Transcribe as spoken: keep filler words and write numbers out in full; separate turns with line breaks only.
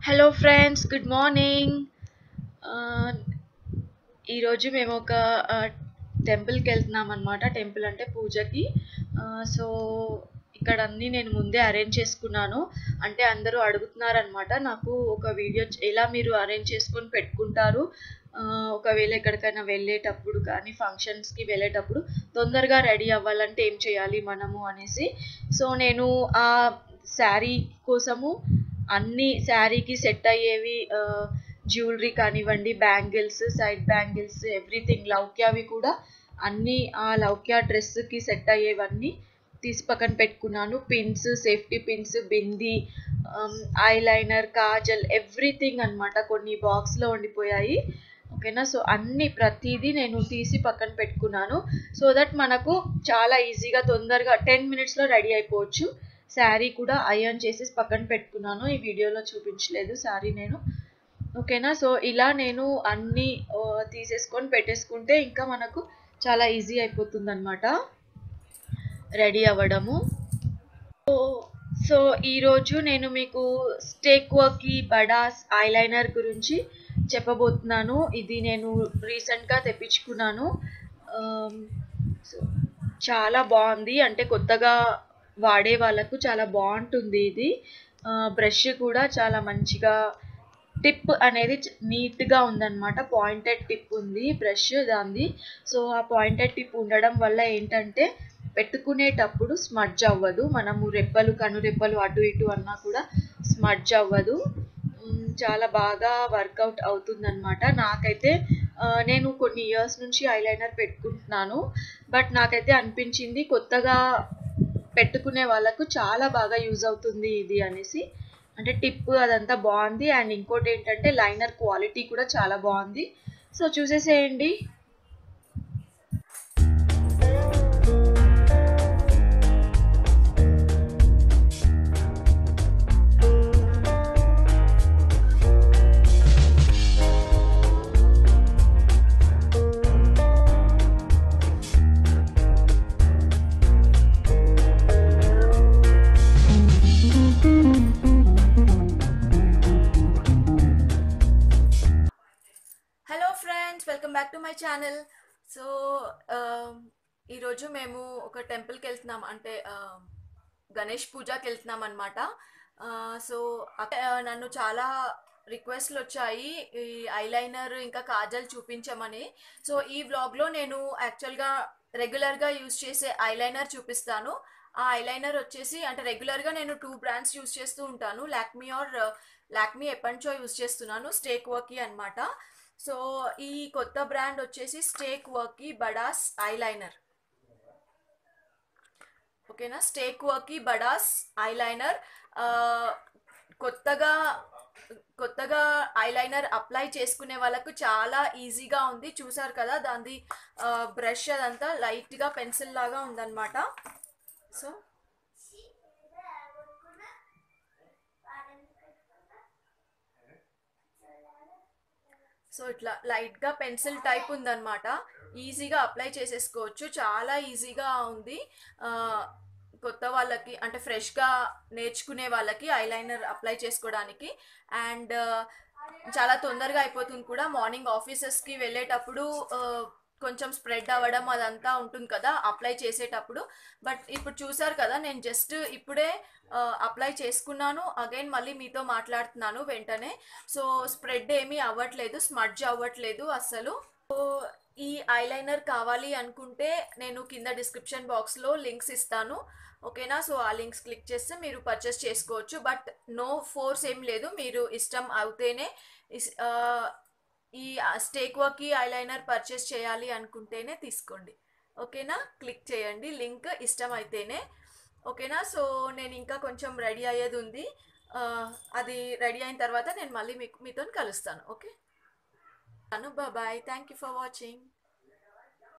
Hello friends, good morning. ఆహ్, ఈరోజు మేము ఒక ఆహ్, టెంపుల్‌కి వెళ్తున్నాం అనమాట. టెంపుల్ అంటే పూజకి. ఆహ్, సో, ఇక్కడ అన్నీ నేను ముందే అరేంజ్ చేసుకున్నాను. అంటే అందరూ అడుగుతున్నారనమాట. నాకు ఒక వీడియో చ్ ఎలా మీరు అరేంజ్ చేసుకొని పెట్టుకుంటారు? ఆహ్, ఒకవేళ ఎక్కడికైనా వెళ్ళేటప్పుడు కానీ, ఫంక్షన్స్‌కి వెళ్ళేటప్పుడు తొందరగా రెడీ అవ్వాలంటే ఏం చేయాలి మనము అనేసి. సో, నేను ఆ శారీ కోసము అన్ని శారీకి సెట్ అయ్యేవి ఆహ్, జ్యువెలరీ కానివ్వండి, బ్యాంగిల్స్, సైడ్ బ్యాంగిల్స్, ఎవ్రీథింగ్ లౌక్యావి కూడా అన్నీ ఆ లౌక్య డ్రెస్‌కి సెట్ అయ్యేవన్నీ తీసి పక్కన పెట్టుకున్నాను. పిన్స్, సేఫ్టీ పిన్స్, బిందీ, ఆహ్, ఐలైనర్, కాజల్ ఎవ్రీథింగ్ అనమాట. కొన్ని బాక్స్‌లో ఉండిపోయాయి. ఓకేనా. సో, అన్నీ ప్రతీదీ నేను తీసి పక్కన పెట్టుకున్నాను. సో దట్ మనకు చాలా ఈజీగా తొందరగా పది మినిట్స్‌లో రెడీ అయిపోవచ్చు. శారీ కూడా అయర్న్ చేసేసి పక్కన పెట్టుకున్నాను. ఈ వీడియోలో చూపించలేదు శారీ నేను. ఓకేనా. సో, ఇలా నేను అన్నీ ఆహ్, తీసేసుకొని పెట్టేసుకుంటే ఇంకా మనకు చాలా ఈజీ అయిపోతుందనమాట రెడీ అవ్వడము. సో, సో ఈరోజు నేను మీకు స్టేక్ వర్క్‌కి బడాస్ ఐలైనర్ గురించి చెప్పబోతున్నాను. ఇది నేను రీసెంట్‌గా తెప్పించుకున్నాను. ఆహ్, సో, చాలా బావుంది. అంటే కొత్తగా వాడే వాళ్ళకు చాలా బావుంటుంది ఇది. ఆహ్, బ్రష్ కూడా చాలా మంచిగా టిప్ అనేది చ్ నీట్‌గా ఉందనమాట. పాయింటెడ్ టిప్ ఉంది బ్రష్ దానిది. సో, ఆ పాయింటెడ్ టిప్ ఉండడం వల్ల ఏంటంటే పెట్టుకునేటప్పుడు స్మడ్జ్ అవ్వదు. మనము రెప్పలు, కనురెప్పలు అటు ఇటు అన్నా కూడా స్మడ్జ్ అవ్వదు. హ్మ్. చాలా బాగా వర్కౌట్ అవుతుందనమాట. నాకైతే ఆహ్, నేను కొన్ని ఇయర్స్ నుంచి ఐలైనర్ పెట్టుకుంటున్నాను. బట్ నాకైతే అనిపించింది కొత్తగా పెట్టుకునే వాళ్ళకు చాలా బాగా యూజ్ అవుతుంది ఇది అనేసి. అంటే టిప్ అదంతా బావుంది. అండ్ ఇంకోటేంటంటే లైనర్ క్వాలిటీ కూడా చాలా బావుంది. సో, చూసేసేయండి.
Hello friends, welcome back to my channel. So ఈరోజు మేము ఒక టెంపుల్కి వెళ్తున్నాం. అంటే ఆహ్, గణేష్ పూజకి వెళ్తున్నాం అనమాట. సో నన్ను చాలా రిక్వెస్ట్లు వచ్చాయి ఈ ఐలైనర్ ఇంకా కాజల్ చూపించమని. సో ఈ వ్లాగ్లో నేను యాక్చువల్గా రెగ్యులర్గా యూజ్ చేసే ఐలైనర్ చూపిస్తాను. ఆ ఐలైనర్ వచ్చేసి అంటే రెగ్యులర్గా నేను టూ బ్రాండ్స్ యూజ్ చేస్తూ ఉంటాను. లాక్మీ ఆర్ లాక్మీ ఎప్పటి నుంచో యూజ్ చేస్తున్నాను, స్టేక్ వర్కీ అనమాట. సో ఈ కొత్త బ్రాండ్ వచ్చేసి స్టేక్ వర్కీ బడాస్ ఐలైనర్. ఓకేనా. స్టేక్ వర్కీ బడాస్ ఐలైనర్ కొత్తగా కొత్తగా ఐలైనర్ అప్లై చేసుకునే వాళ్ళకు చాలా ఈజీగా ఉంది. చూసారు కదా దాని బ్రష్ అదంతా లైట్గా పెన్సిల్ లాగా ఉందన్నమాట. సో సో ఇట్లా లైట్గా పెన్సిల్ టైప్ ఉందన్నమాట. ఈజీగా అప్లై చేసేసుకోవచ్చు. చాలా ఈజీగా ఉంది. కొత్త వాళ్ళకి అంటే ఫ్రెష్గా నేర్చుకునే వాళ్ళకి ఐలైనర్ అప్లై చేసుకోవడానికి. అండ్ చాలా తొందరగా అయిపోతుంది కూడా. మార్నింగ్ ఆఫీసెస్కి వెళ్ళేటప్పుడు కొంచెం స్ప్రెడ్ అవ్వడం అదంతా ఉంటుంది కదా అప్లై చేసేటప్పుడు. బట్ ఇప్పుడు చూసారు కదా, నేను జస్ట్ ఇప్పుడే అప్లై చేసుకున్నాను. అగైన్ మళ్ళీ మీతో మాట్లాడుతున్నాను వెంటనే. సో స్ప్రెడ్ ఏమీ అవ్వట్లేదు, స్మడ్జ్ అవ్వట్లేదు అస్సలు. సో ఈ ఐలైనర్ కావాలి అనుకుంటే నేను కింద డిస్క్రిప్షన్ బాక్స్లో లింక్స్ ఇస్తాను. ఓకేనా. సో ఆ లింక్స్ క్లిక్ చేస్తే మీరు పర్చేస్ చేసుకోవచ్చు. బట్ నో ఫోర్స్ ఏం లేదు, మీరు ఇష్టం అవుతేనే ఈ స్టేక్ వర్కీ ఐలైనర్ పర్చేస్ చేయాలి అనుకుంటేనే తీసుకోండి. ఓకేనా. క్లిక్ చేయండి లింక్ ఇష్టం అయితేనే. ఓకేనా. సో నేను ఇంకా కొంచెం రెడీ అయ్యేది ఉంది. అది రెడీ అయిన తర్వాత నేను మళ్ళీ మీకు మీతో కలుస్తాను. Okay. Bye. Thank you for watching.